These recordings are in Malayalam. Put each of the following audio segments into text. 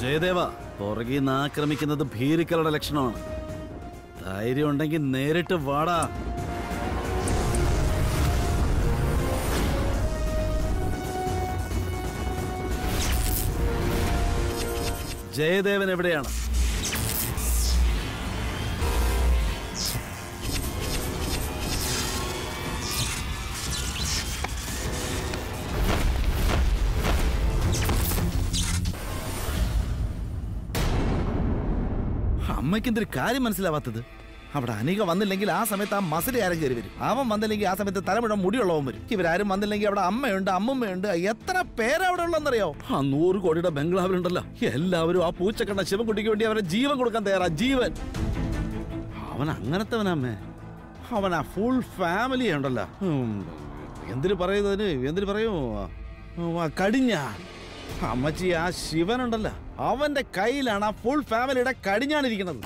ജയദേവ, പുറകിൽ നിന്ന് ആക്രമിക്കുന്നത് ഭീരുക്കളുടെ ലക്ഷണമാണ്. ധൈര്യം ഉണ്ടെങ്കിൽ നേരിട്ട് വാടാ. ജയദേവൻ എവിടെയാണ്? അമ്മയ്ക്ക് എന്തൊരു കാര്യം മനസ്സിലാവാത്തത്? അവിടെ അനിക വന്നില്ലെങ്കിൽ ആ സമയത്ത് ആ മസിൽ ആരും കയറി വരും. അവൻ വന്നില്ലെങ്കിൽ ആ സമയത്ത് തലമുഴ മുടിയുള്ളവൻ വരും. ഇവരാരും വന്നില്ലെങ്കിൽ അവിടെ അമ്മയുണ്ട്, അമ്മുമ്മയുണ്ട്. എത്ര പേരവിടെ ഉള്ളതെന്നറിയോ? ആ 100 കോടിയുടെ ബംഗ്ലാവിലുണ്ടല്ലോ, എല്ലാവരും ആ പൂച്ചക്കണ്ട ശിവൻകുട്ടിക്ക് വേണ്ടി അവരെ ജീവൻ കൊടുക്കാൻ തയ്യാറാ. ജീവൻ. അവൻ അങ്ങനത്തെവനമ്മേ. അവൻ ആ ഫുൾ ഫാമിലി ഉണ്ടല്ലോ. എന്തിനു പറയുന്നതിന് എന്തിനു പറയൂ, കടിഞ്ഞ അമ്മച്ചി. ആ ശിവനുണ്ടല്ലോ, അവന്റെ കയ്യിലാണ് ആ ഫുൾ ഫാമിലിയുടെ കടിഞ്ഞാണിരിക്കുന്നത്.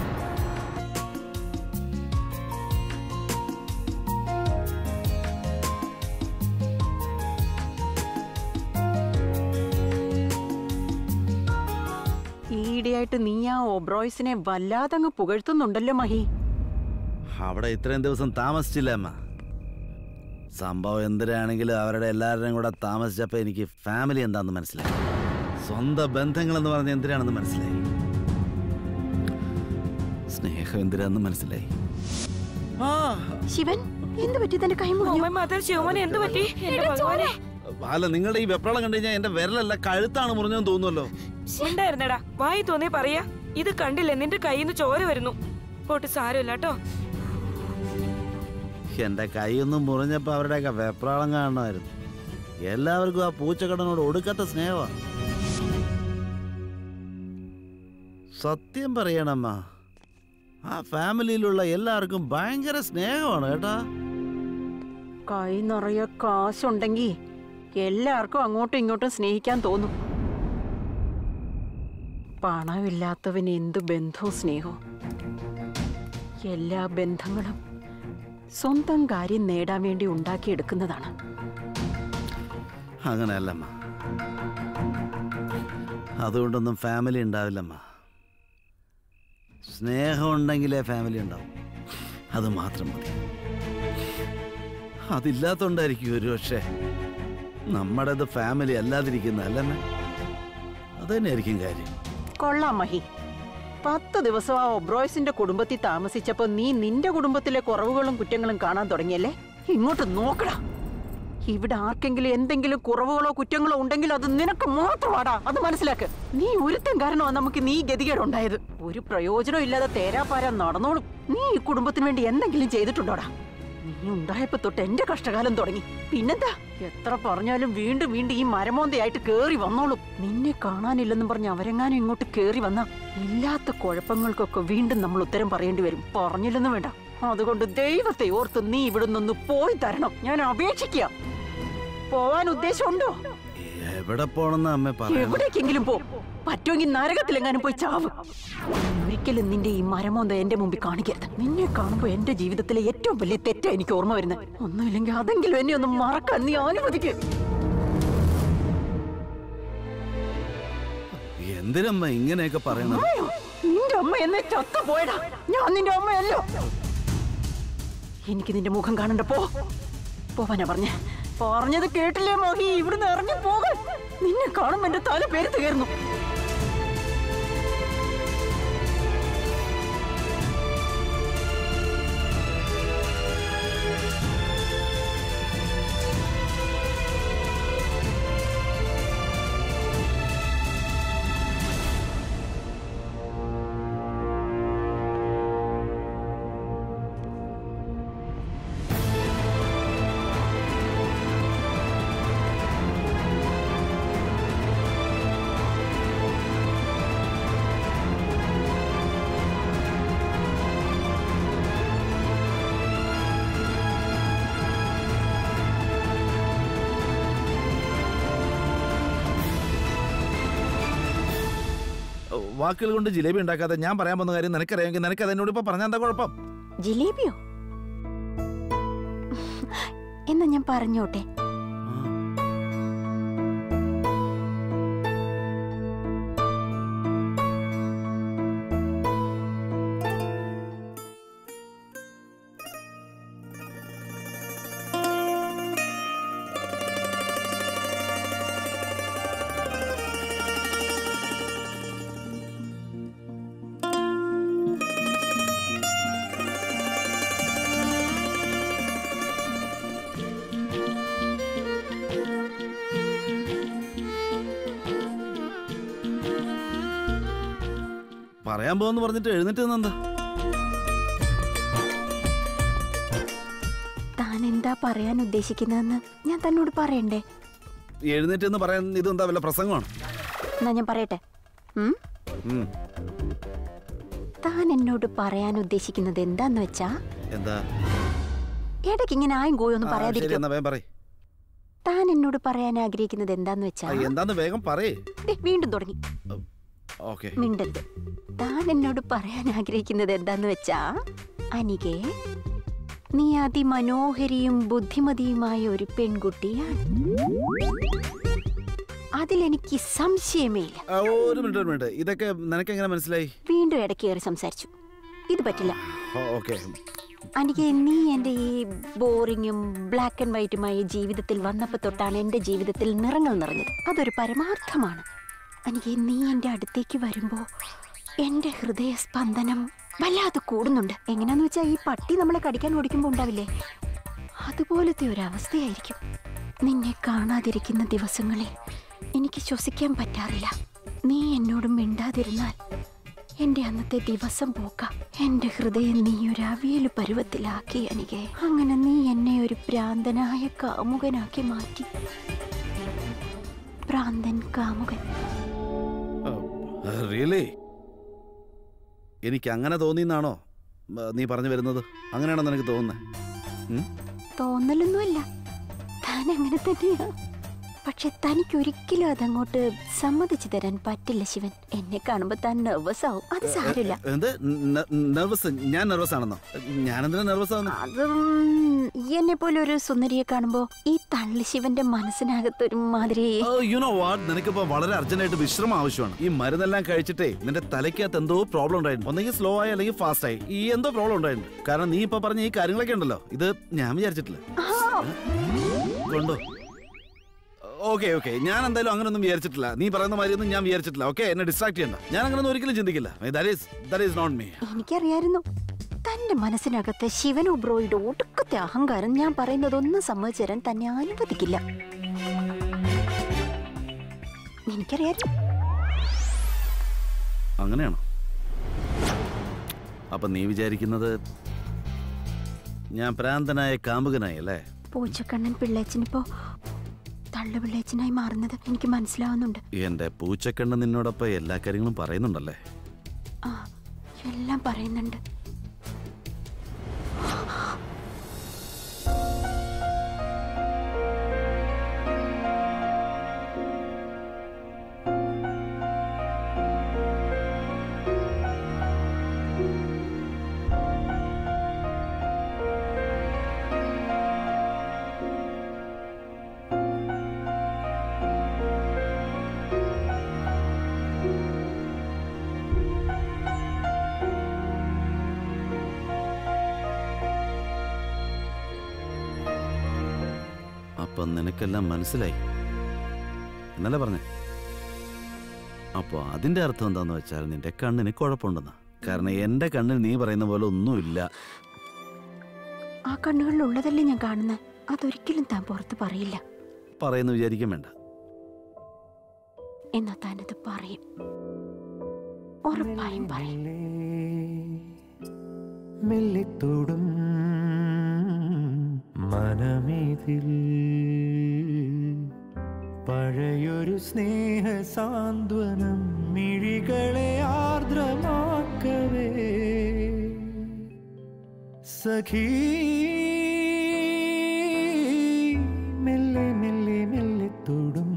ഈയിടെയായിട്ട് നീ ആ ഒബ്രോയ്സിനെ വല്ലാതങ്ങ് പുകഴ്ത്തുന്നുണ്ടല്ലോ മഹി. അവിടെ ഇത്രയും ദിവസം താമസിച്ചില്ല അമ്മ. സംഭവം എന്തിനാണെങ്കിലും അവരുടെ എല്ലാവരുടെയും കൂടെ താമസിച്ചപ്പോ എനിക്ക് ഫാമിലി എന്താന്ന് മനസ്സിലായി. സ്വന്തം ബന്ധങ്ങൾ എന്ന് പറഞ്ഞ എന്തിനാണെന്ന് മനസ്സിലായി. സ്നേഹം എന്തിനാന്ന് മനസ്സിലായി. ശിവൻ, എന്ത് പറ്റി? തന്റെ കൈ അല്ല, നിങ്ങളുടെ ഈ വെപ്രാളം കണ്ടു കഴിഞ്ഞാൽ എന്റെ വിരലല്ല കഴുത്താണ് മുറിഞ്ഞെന്ന് തോന്നുമല്ലോ. ഉണ്ടായിരുന്നടാ, വായി തോന്നി പറയാ. ഇത് കണ്ടില്ലേ, നിന്റെ കയ്യിൽ നിന്ന് ചോര വരുന്നു. പോട്ട് സാരമില്ല കേട്ടോ. എന്റെ കൈയൊന്നും മുറിഞ്ഞപ്പോ അവരുടെയൊക്കെ വെപ്രാളം കാണണമായിരുന്നു. എല്ലാവർക്കും ആ പൂച്ചക്കടനോട് ഒടുക്കത്തെ സ്നേഹമാണ്. സത്യം പറയണമ്മ, ആ ഫാമിലിയിലുള്ള എല്ലാവർക്കും ഭയങ്കര സ്നേഹമാണ് കേട്ടാ. കൈ നിറയെ കാശുണ്ടെങ്കി എല്ലാവർക്കും അങ്ങോട്ടും ഇങ്ങോട്ടും സ്നേഹിക്കാൻ തോന്നും. പണമില്ലാത്തവന് എന്ത് ബന്ധവും സ്നേഹവും. എല്ലാ ബന്ധങ്ങളും സ്വന്തം കാര്യം നേടാൻ വേണ്ടി ഉണ്ടാക്കിയെടുക്കുന്നതാണ്. അങ്ങനെയല്ലമ്മ, അതുകൊണ്ടൊന്നും ഫാമിലി ഉണ്ടാവില്ലമ്മ. സ്നേഹം ഉണ്ടെങ്കിലേ ഫാമിലി ഉണ്ടാവും. അത് മാത്രം മതി. അതില്ലാത്തോണ്ടായിരിക്കും ഒരു പക്ഷേ നമ്മുടേത് ഫാമിലി അല്ലാതിരിക്കുന്ന അല്ലമ്മ. അത് തന്നെയായിരിക്കും കാര്യം. കൊള്ളാം മഹി. 10 ദിവസം ആ ഒബ്രോയ്സിന്റെ കുടുംബത്തിൽ താമസിച്ചപ്പോ നീ നിന്റെ കുടുംബത്തിലെ കുറവുകളും കുറ്റങ്ങളും കാണാൻ തുടങ്ങിയല്ലേ? ഇങ്ങോട്ട് നോക്കടാ. ഇവിടെ ആർക്കെങ്കിലും എന്തെങ്കിലും കുറവുകളോ കുറ്റങ്ങളോ ഉണ്ടെങ്കിൽ അത് നിനക്ക് മാത്രമാടാ. അത് മനസ്സിലാക്ക്. നീ ഒരുത്തം കാരണമാണ് നമുക്ക് നീ ഗതികേടുണ്ടായത്. ഒരു പ്രയോജനം ഇല്ലാതെ തേരാപ്പാരാ നടന്നോളും. നീ ഈ കുടുംബത്തിന് വേണ്ടി എന്തെങ്കിലും ചെയ്തിട്ടുണ്ടോടാ? നീ ഉണ്ടായപ്പോ തൊട്ട് എന്റെ കഷ്ടകാലം തുടങ്ങി. പിന്നെന്താ, എത്ര പറഞ്ഞാലും വീണ്ടും വീണ്ടും ഈ മരമോന്തയായിട്ട് കേറി വന്നോളും. നിന്നെ കാണാനില്ലെന്നും പറഞ്ഞ് അവരെങ്ങാനും ഇങ്ങോട്ട് കേറി വന്ന ഇല്ലാത്ത കുഴപ്പങ്ങൾക്കൊക്കെ വീണ്ടും നമ്മൾ ഉത്തരം പറയേണ്ടി വരും. പറഞ്ഞില്ലെന്ന് വേണ്ട. അതുകൊണ്ട് ദൈവത്തെ ഓർത്ത് നീ ഇവിടെ നിന്ന് പോയി തരണം. ഞാൻ അപേക്ഷിക്കാം. പോവാൻ ഉദ്ദേശമുണ്ടോ? എവിടെ പോണെന്ന് അമ്മ പറഞ്ഞു. എവിടേക്കെങ്കിലും പോ. പറ്റുമെങ്കിൽ നരകത്തിലെങ്ങാനും പോയി ചാവും. ഒരിക്കലും നിന്റെ ഈ മരമോന്ത എന്റെ മുമ്പിൽ കാണിക്കരുത്. നിന്നെ കാണുമ്പോ എന്റെ ജീവിതത്തിലെ ഏറ്റവും വലിയ തെറ്റാ എനിക്ക് ഓർമ്മ വരുന്നത്. ഒന്നുമില്ലെങ്കിൽ അതെങ്കിലും എന്നെ ഒന്ന് മറക്കാൻ നീ അനുവദിക്ക്. എന്തിനമ്മ ഇങ്ങനെയൊക്കെ പറയണത്? നിന്റെ അമ്മ എന്നെ ചത്തു പോയടാ. ഞാൻ നിന്റെ അമ്മയല്ലോ. എനിക്ക് നിന്റെ മുഖം കാണണ്ട. പോവാനാ പറഞ്ഞത് കേട്ടില്ലേ മോഹി? ഇവിടുന്ന് ഇറങ്ങി പോകാൻ. നിന്നെ കാണുമ്പോ എന്റെ തല പേരുത്ത് കയറുന്നു. വാക്കുകൾ കൊണ്ട് ജിലേബി ഉണ്ടാക്കാതെ ഞാൻ പറയാൻ പോകുന്ന കാര്യം നിനക്കറിയാമെങ്കിൽ നിനക്ക് അതെന്നോട് ഇപ്പൊ പറഞ്ഞാൽ എന്താ കുഴപ്പം? ജിലേബിയോ? എന്നാ ഞാൻ പറഞ്ഞോട്ടെ. പറയാൻ പോവെന്ന് പറഞ്ഞിട്ട് എഴുന്നേറ്റ് നിന്നെന്താ? താൻ എന്താ പറയാൻ ഉദ്ദേശിക്കുന്നതെന്ന് ഞാൻ തന്നോട് പറയണ്ടേ? എഴുന്നേറ്റ് എന്ന് പറയാൻ ഇതെന്താ വല്ല പ്രസംഗമാണ്? എന്നാ ഞാൻ പറയട്ടെ. താൻ എന്നോട് പറയാൻ ഉദ്ദേശിക്കുന്നത് എന്താന്ന് വെച്ചാ, എന്താ? ഇടയ്ക്ക് ഇങ്ങനെ ആയും കോയൊന്നും പറയാതിരിക്കും. താൻ എന്നോട് പറയാൻ ആഗ്രഹിക്കുന്നത് എന്താന്ന് വെച്ചാ, എന്താന്ന് വേഗം പറയേ. വീണ്ടും തുടങ്ങി മിണ്ടരുത്. താൻ എന്നോട് പറയാൻ ആഗ്രഹിക്കുന്നത് എന്താന്ന് വെച്ചാ, അനികേ, നീ അതിമനോഹരിയും ബുദ്ധിമതിയുമായ ഒരു പെൺകുട്ടിയാണ്. അതിലെനിക്ക് സംശയമേ ഇല്ല. ഒരു മിനിറ്റ്, ഇതൊക്കെ നിനക്ക് എങ്ങനെ മനസ്സിലായി? വീണ്ടും ഇടയ്ക്ക് കയറി സംസാരിച്ചു. ഇത് പറ്റില്ല. അനികെ, നീ എൻ്റെ ഈ ബോറിങ്ങും ബ്ലാക്ക് ആൻഡ് വൈറ്റുമായ ജീവിതത്തിൽ വന്നപ്പോൾ തൊട്ടാണ് എൻ്റെ ജീവിതത്തിൽ നിറങ്ങൾ നിറഞ്ഞത്. അതൊരു പരമാർത്ഥമാണ്. അനികെ, നീ എൻ്റെ അടുത്തേക്ക് വരുമ്പോൾ എൻ്റെ ഹൃദയസ്പന്ദനം വല്ലാതെ കൂടുന്നുണ്ട്. എങ്ങനെയാന്ന് വെച്ചാൽ, ഈ പട്ടി നമ്മളെ കടിക്കാൻ ഓടിക്കുമ്പോൾ ഉണ്ടാവില്ലേ, അതുപോലത്തെ ഒരു അവസ്ഥയായിരിക്കും. നിന്നെ കാണാതിരിക്കുന്ന ദിവസങ്ങളിൽ എനിക്ക് ശ്വസിക്കാൻ പറ്റാറില്ല. നീ എന്നോട് മിണ്ടാതിരുന്നാൽ എൻ്റെ അന്നത്തെ ദിവസം പോക്കാം. എൻ്റെ ഹൃദയം നീ ഒരു അവിയൽ പരുവത്തിലാക്കി അനികെ. അങ്ങനെ നീ എന്നെ ഒരു ഭ്രാന്തനായ കാമുകനാക്കി മാറ്റി. ഭ്രാന്തൻ കാമുകൻ. എനിക്ക് അങ്ങനെ തോന്നിയെന്നാണോ നീ പറഞ്ഞു വരുന്നത്? അങ്ങനെയാണോ നിനക്ക് തോന്നുന്നത്? തോന്നലൊന്നുമല്ല, താൻ അങ്ങനെ തന്നെയാ. പക്ഷെ തനിക്ക് ഒരിക്കലും അതങ്ങോട്ട് സമ്മതിച്ചു തരാൻ പറ്റില്ല ശിവൻ. എന്നെ കാണുമ്പോ താൻ നെർവസ് ആവും. അത് സാരില്ല. ഞാൻ നെർവസ് ആണെന്നോ? ഞാനെന്തിനാ നെർവസ് ആവുന്നു? അതും എന്നെ പോലെ ഒരു സുന്ദരിയെ കാണുമ്പോ ഈ തള്ളി ശിവന്റെ മനസ്സിനകത്തൊരു മാതിരി. നിനക്കിപ്പോ വളരെ അർജന്റായിട്ട് വിശ്രമം ആവശ്യമാണ്. ഈ മരുന്നെല്ലാം കഴിച്ചിട്ടേ നിന്റെ തലയ്ക്കകത്ത് എന്തോ പ്രോബ്ലം ഉണ്ടായിരുന്നു. ഒന്നെങ്കിൽ സ്ലോ ആയി അല്ലെങ്കിൽ ഫാസ്റ്റ് ആയി. ഈ എന്തോ പ്രോബ്ലം ഉണ്ടായിരുന്നു. കാരണം നീ ഇപ്പൊ പറഞ്ഞ ഈ കാര്യങ്ങളൊക്കെ ഉണ്ടല്ലോ, ഇത് ഞാൻ വിചാരിച്ചിട്ടില്ല. കൊണ്ടോ? ഓക്കെ, ഞാൻ എന്തായാലും അങ്ങനൊന്നും വിചാരിച്ചിട്ടില്ല. നീ പറയുന്ന മാതിരിയൊന്നും ഞാൻ വിചാരിച്ചിട്ടില്ല. ഓക്കെ, എന്നെ ഡിസ്ട്രാക്ട് ചെയ്യണ്ട. ഞാൻ അങ്ങനൊന്നും ഒരിക്കലും ചിന്തിക്കില്ല. എനിക്കറിയായിരുന്നു തന്റെ മനസ്സിനകത്ത് ശിവൻ ഉബ്രോയുടെ ഒടുക്കത്തെ അഹങ്കാരം. ഞാൻ പറയുന്നതൊന്നും സമ്മതിച്ചു തരാൻ തന്നെ അനുവദിക്കില്ല. എനിക്കറിയായിരുന്നു. അങ്ങനെയാണോ? അപ്പൊ നീ വിചാരിക്കുന്നത് ഞാൻ പ്രാന്തനായ കാമുകനായി അല്ലേ? പൂച്ചക്കണ്ണൻ പിള്ളേച്ചനിപ്പോ തള്ളു പിള്ളേച്ചനായി മാറുന്നത് എനിക്ക് മനസ്സിലാവുന്നുണ്ട്. എന്റെ പൂച്ചക്കണ്ണൻ നിന്നോടൊപ്പം എല്ലാ കാര്യങ്ങളും പറയുന്നുണ്ടല്ലേ? ആ, എല്ലാം പറയുന്നുണ്ട്. അപ്പൊ നിനക്കെല്ലാം മനസ്സിലായി എന്നല്ലേ പറഞ്ഞേ? അപ്പൊ അതിന്റെ അർത്ഥം എന്താന്ന് വെച്ചാൽ നിന്റെ കണ്ണിന് കുഴപ്പമുണ്ടെന്നാ. കാരണം എന്റെ കണ്ണിൽ നീ പറയുന്ന പോലെ ഒന്നുമില്ല. ആ കണ്ണുകളിൽ ഉള്ളതല്ലേ ഞാൻ കാണുന്നത്. അതൊരിക്കലും താൻ പുറത്ത് പറയില്ല. പറയുന്നു വിചാരിക്കാൻ വേണ്ട. എന്നാ താനത് പറയും, ഉറപ്പായും പറയും. മെല്ലിത്തോടും മനമേതിൽ പഴയൊരു സ്നേഹ സാന്ത്വനം മിഴികളെ ആർദ്രമാക്കവേ സഖീ മെല്ലെ മെല്ലെ മെല്ലിത്തോടും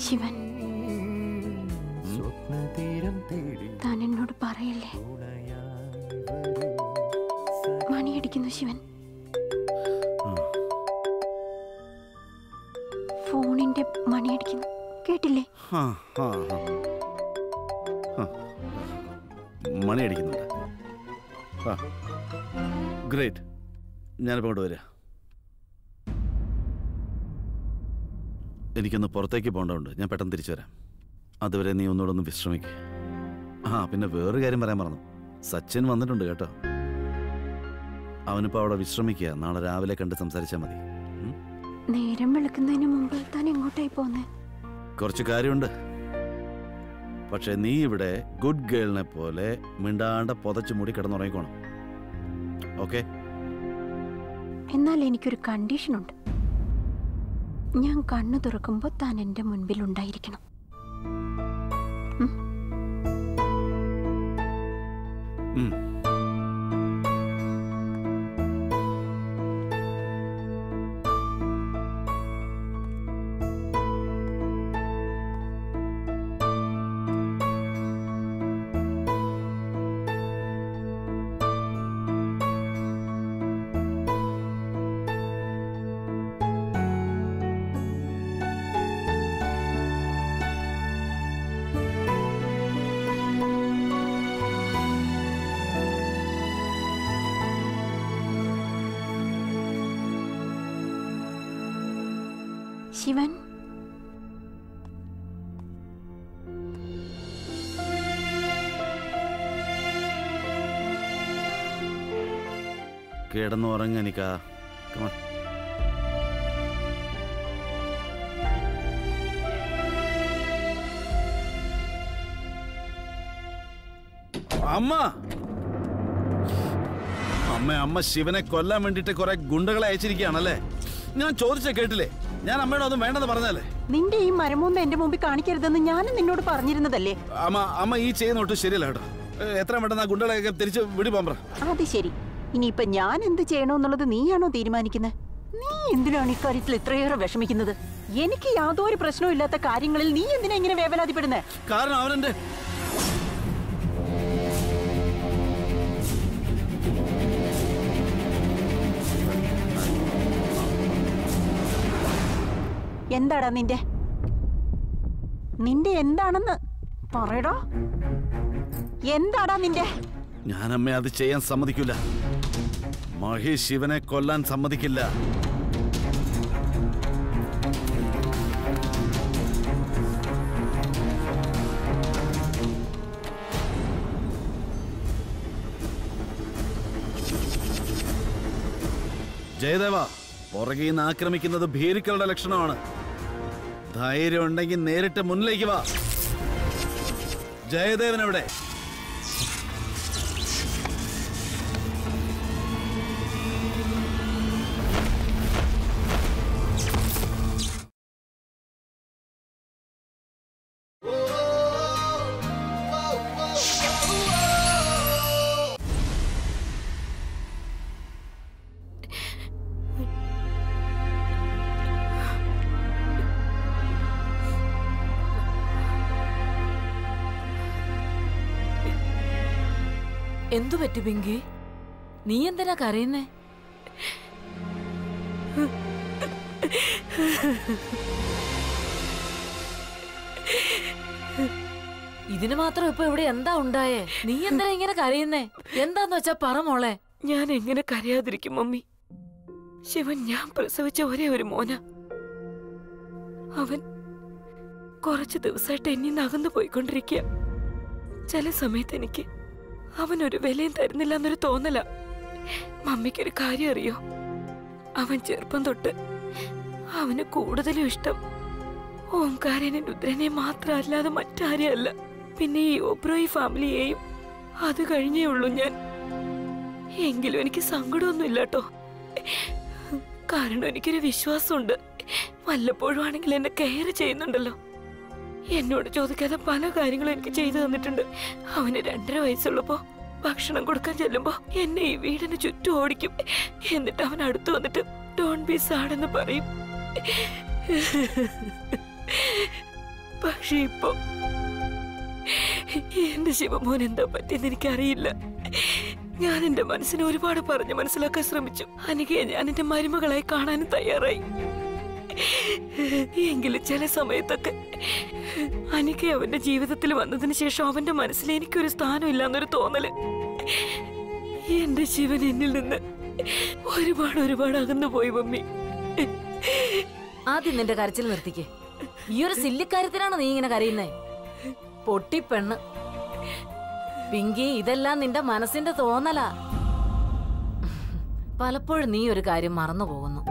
ശിവൻ, സ്വപ്നതീരം തേടി താൻ എന്നോട് പറയല്ലേ. മണിയടിക്കുന്നു ശിവൻ. ഫോണിന്റെ മണിയടിക്കുന്നു, കേട്ടില്ലേ? മണി അടിക്കുന്നുണ്ട്. ഗ്രേറ്റ്, ഞാനിപ്പോൾ കൊണ്ട് വരാം. എനിക്കൊന്ന് പുറത്തേക്ക് പോകേണ്ടതുണ്ട്, ഞാൻ പെട്ടെന്ന് തിരിച്ചു വരാം. അതുവരെ നീ ഒന്നുകൂടെ ഒന്ന് വിശ്രമിക്കുക. പിന്നെ വേറൊരു കാര്യം പറയാൻ മറന്നു, സച്ചിൻ വന്നിട്ടുണ്ട് കേട്ടോ. അവനിപ്പോൾ അവിടെ വിശ്രമിക്കുക, നാളെ രാവിലെ കണ്ട് സംസാരിച്ചാൽ മതി. നേരം വെളുക്കുന്നതിന് മുമ്പ് താൻ എങ്ങോട്ടായി പോന്നെ? കുറച്ച് കാര്യമുണ്ട്. പക്ഷെ നീ ഇവിടെ ഗുഡ് ഗേളിനെ പോലെ മിണ്ടാണ്ട പുതച്ചു മൂടി കിടന്നുറങ്ങിക്കോണം. ഓക്കെ? എന്നാൽ എനിക്കൊരു കണ്ടീഷനുണ്ട്. ഞാൻ കണ്ണു തുറക്കുമ്പോൾ താൻ എന്റെ മുൻപിൽ ഉണ്ടായിരിക്കണം. ശിവൻ, കിടന്നുറങ്ങനിക്കാ. അമ്മ അമ്മ ശിവനെ കൊല്ലാൻ വേണ്ടിട്ട് കുറെ ഗുണ്ടകളെ അയച്ചിരിക്കുകയാണല്ലേ? ഞാൻ ചോദിച്ച കേട്ടില്ലേ? ഞാൻ അമ്മയോട് ഒന്നും വേണ്ടെന്ന് പറഞ്ഞല്ലേ? നിന്റെ ഈ മരമൊന്നും എന്റെ മുമ്പിൽ കാണിക്കരുതെന്ന് ഞാനും നിന്നോട് പറഞ്ഞിരുന്നതല്ലേ? അമ്മ ഈ ചെയ്യുന്നോട്ട് ശരിയല്ല കേട്ടോ. എത്ര പെട്ടെന്ന് ആ ഗുണ്ടകളെയൊക്കെ തിരിച്ച് വിടി പോകാൻ പറ. അത് ശരി. ഇനിയിപ്പൊ ഞാൻ എന്ത് ചെയ്യണമെന്നുള്ളത് നീയാണോ തീരുമാനിക്കുന്നത്? നീ എന്തിനാണ് ഇക്കാര്യത്തിൽ ഇത്രയേറെ വിഷമിക്കുന്നത്? എനിക്ക് യാതൊരു പ്രശ്നവും ഇല്ലാത്ത കാര്യങ്ങളിൽ നീ എന്തിനാ ഇങ്ങനെ വേവലാതിപ്പെടുന്നേ? കാരണം അവനെന്റെ എന്താടാ നിന്റെ എന്താണെന്ന് പറയടാ. എന്താടാ നിന്റെ? ഞാൻ അമ്മയെ അത് ചെയ്യാൻ സമ്മതിക്കില്ല. മഹേഷ് ശിവനെ കൊല്ലാൻ സമ്മതിക്കില്ല. ജയദേവ, പുറകെ നിന്ന് ആക്രമിക്കുന്നത് ഭീരുക്കളുടെ ലക്ഷണമാണ്. ധൈര്യം ഉണ്ടെങ്കിൽ നേരിട്ട് മുന്നിലേക്ക് വാ. ജയദേവൻ എവിടെ? എന്തു പറ്റി പിങ്കി? നീ എന്തിനാ കരയുന്നേ? ഇതിന് മാത്രം ഇപ്പൊ ഇവിടെ എന്താ ഉണ്ടായേ? നീ എന്തിനാ ഇങ്ങനെ കരയുന്നേ? എന്താന്ന് വെച്ചാ പറ മോളെ. ഞാൻ എങ്ങനെ കരയാതിരിക്കും മമ്മി? ശിവൻ ഞാൻ പ്രസവിച്ച ഒരേ ഒരു മോന. അവൻ കുറച്ചു ദിവസമായിട്ട് എന്നിന്ന് അകന്നു പോയിക്കൊണ്ടിരിക്കുക. ചില സമയത്ത് എനിക്ക് അവനൊരു വിലയും തരുന്നില്ല എന്നൊരു തോന്നല. മമ്മിക്കൊരു കാര്യം അറിയോ? അവൻ ചെറുപ്പം തൊട്ട് അവന് കൂടുതലും ഇഷ്ടം ഓംകാരനെ രുദ്രനെ മാത്രമല്ലാതെ മറ്റാരെയല്ല. പിന്നെ ഈ ഒബ്രോയി ഫാമിലിയെയും. അത് കഴിഞ്ഞേ ഉള്ളൂ ഞാൻ. എങ്കിലും എനിക്ക് സങ്കടമൊന്നുമില്ല കേട്ടോ. കാരണം എനിക്കൊരു വിശ്വാസമുണ്ട്, വല്ലപ്പോഴും ആണെങ്കിൽ എന്നെ കെയർ ചെയ്യുന്നുണ്ടല്ലോ. എന്നോട് ചോദിക്കാതെ പല കാര്യങ്ങളും എനിക്ക് ചെയ്തു തന്നിട്ടുണ്ട്. അവന് 2.5 വയസ്സുള്ളപ്പോ ഭക്ഷണം കൊടുക്കാൻ ചെല്ലുമ്പോ എന്നെ ഈ വീടിന് ചുറ്റും ഓടിക്കും. എന്നിട്ട് അവൻ അടുത്ത് വന്നിട്ട് ഡോണ്ട് ബി സാഡ് എന്ന് പറയും. പക്ഷെ ഇപ്പൊ എന്റെ ശിവമോൻ എന്താ പറ്റിയെന്ന് എനിക്കറിയില്ല. ഞാൻ എന്റെ മനസ്സിനെ ഒരുപാട് പറഞ്ഞ് മനസ്സിലാക്കാൻ ശ്രമിച്ചു. അനികയെ ഞാൻ എന്റെ മരുമകളായി കാണാനും തയ്യാറായി. എങ്കിലും ചില സമയത്തൊക്കെ അനിക അവന്റെ ജീവിതത്തിൽ വന്നതിന് ശേഷം അവന്റെ മനസ്സിൽ എനിക്കൊരു സ്ഥാനം ഇല്ലാന്നൊരു തോന്നല്. എന്റെ ശിവൻ എന്നിൽ നിന്ന് ഒരുപാട് അകന്നു പോയി മമ്മി. ആദ്യം നിന്റെ കരച്ചിൽ നിർത്തിക്കേ. ഈ ഒരു സില്ലിക്കാര്യത്തിനാണോ നീ ഇങ്ങനെ കരയുന്നേ? പൊട്ടിപ്പെണ്ണ് പിങ്കി, ഇതെല്ലാം നിന്റെ മനസ്സിന്റെ തോന്നലാ. പലപ്പോഴും നീ ഒരു കാര്യം മറന്നു പോകുന്നു.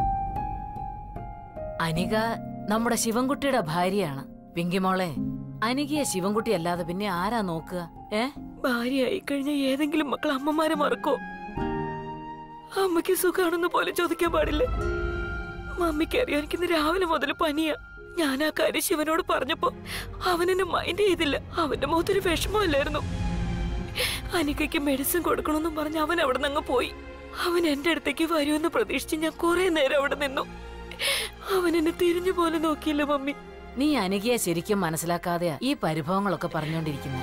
അനിക നമ്മുടെ ശിവൻകുട്ടിയുടെ ഭാര്യയാണ്. പിങ്കി മോളെ, അനികയെ ശിവൻകുട്ടി അല്ലാതെ പിന്നെ ആരാ നോക്കുക? ഭാര്യയായി കഴിഞ്ഞ ഏതെങ്കിലും മക്കൾ അമ്മമാരെ മറക്കോ? അമ്മയ്ക്ക് സുഖാണെന്ന് പോലെ ചോദിക്കാൻ പാടില്ല. മമ്മിക്ക് അറിയാം എനിക്കിന്ന് രാവിലെ മുതൽ പനിയാ. ഞാൻ ആ കാര്യം ശിവനോട് പറഞ്ഞപ്പോ അവനെന്നെ മൈൻഡ് ചെയ്തില്ല. അവന്റെ മുഖത്തൊരു വിഷമമില്ലായിരുന്നു. അനികയ്ക്ക് മെഡിസിൻ കൊടുക്കണമെന്നും പറഞ്ഞ് അവൻ അവിടെ നിന്ന് അങ്ങ് പോയി. അവൻ എന്റെ അടുത്തേക്ക് വരുമെന്ന് പ്രതീക്ഷിച്ച് ഞാൻ കുറെ നേരം അവിടെ നിന്നു. അവൻ എന്നെ തിരിഞ്ഞു പോലെ നോക്കിയില്ല മമ്മി. നീ അനികയെ ശരിക്കും മനസ്സിലാക്കാതെയാ ഈ പരിഭവങ്ങളൊക്കെ പറഞ്ഞോണ്ടിരിക്കുന്നത്.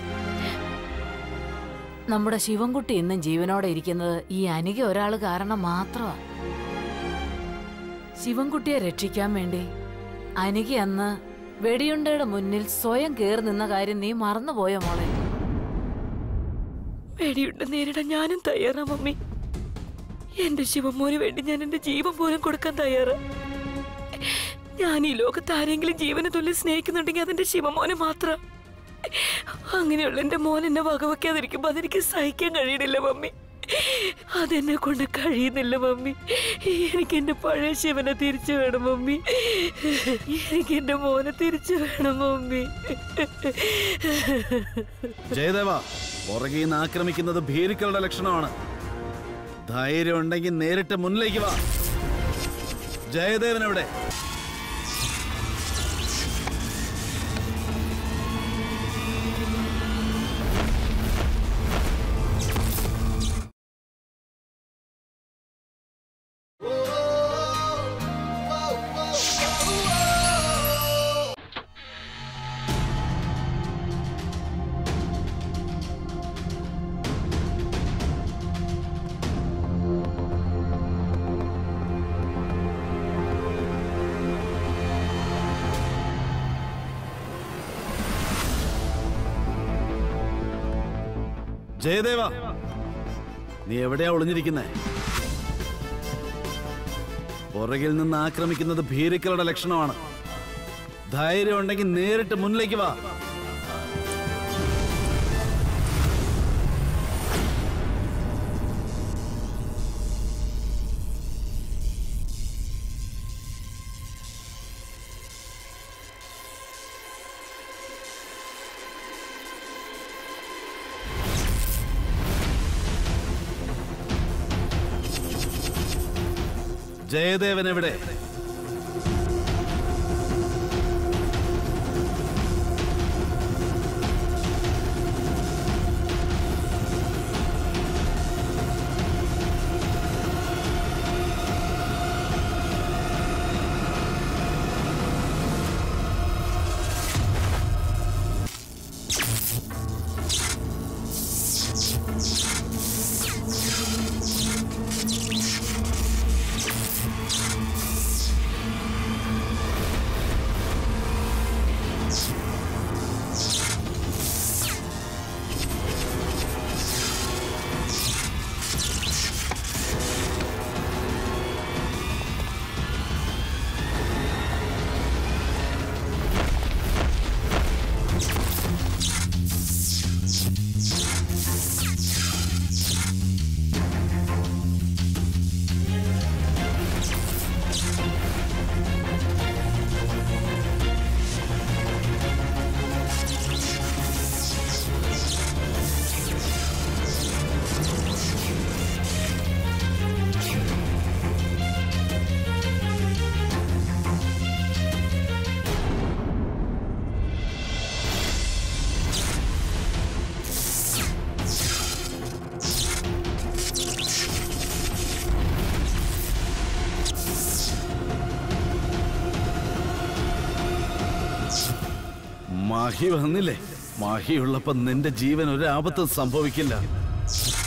നമ്മുടെ ശിവൻകുട്ടി ഇന്നും ജീവനോടെ ഇരിക്കുന്നത് ഈ അനിക ഒരാള് കാരണം മാത്രമാ. ശിവൻകുട്ടിയെ രക്ഷിക്കാൻ വേണ്ടി അനിക അന്ന് വെടിയുണ്ടയുടെ മുന്നിൽ സ്വയം കേറി നിന്ന കാര്യം നീ മറന്നുപോയോ മോളെ? വെടിയുണ്ട നേരിടാൻ ഞാനും തയ്യാറാ മമ്മി. എന്റെ ശിവമോന് വേണ്ടി ഞാൻ എന്റെ ജീവൻ പോലും കൊടുക്കാൻ തയ്യാറാ. ഞാൻ ഈ ലോകത്ത് ആരെങ്കിലും ജീവനെ തുല്യം സ്നേഹിക്കുന്നുണ്ടെങ്കിൽ അതെന്റെ ശിവമോനെ മാത്രം. അങ്ങനെയുള്ള എന്റെ മോൻ എന്നെ വകവയ്ക്കാതിരിക്കുമ്പോ അതെനിക്ക് സഹിക്കാൻ കഴിയണില്ല മമ്മി. അതെന്നെ കൊണ്ട് കഴിയുന്നില്ല മമ്മി. എനിക്ക് എന്റെ പഴയ ശിവനെ തിരിച്ചു വേണം മമ്മി. എനിക്ക് എന്റെ മോനെ തിരിച്ചു വേണം മമ്മി. ജയദേവ, പുറകിൽ നിന്ന് ആക്രമിക്കുന്നത് ഭീരുക്കളുടെ ലക്ഷണമാണ്. ധൈര്യം ഉണ്ടെങ്കിൽ നേരിട്ട് മുന്നിലേക്ക് വാ. ജയദേവൻ എവിടെ? ജയദേവ, നീ എവിടെയാ ഒളിഞ്ഞിരിക്കുന്നേ? പുറകിൽ നിന്ന് ആക്രമിക്കുന്നത് ഭീരുക്കളുടെ ലക്ഷണമാണ്. ധൈര്യം ഉണ്ടെങ്കിൽ നേരിട്ട് മുന്നിലേക്ക് വാ. ജയദേവൻ എവിടെ? മാഹി വന്നില്ലേ? മാഹി ഉള്ളപ്പോ നിന്റെ ജീവൻ ഒരാപത്തും സംഭവിക്കില്ല.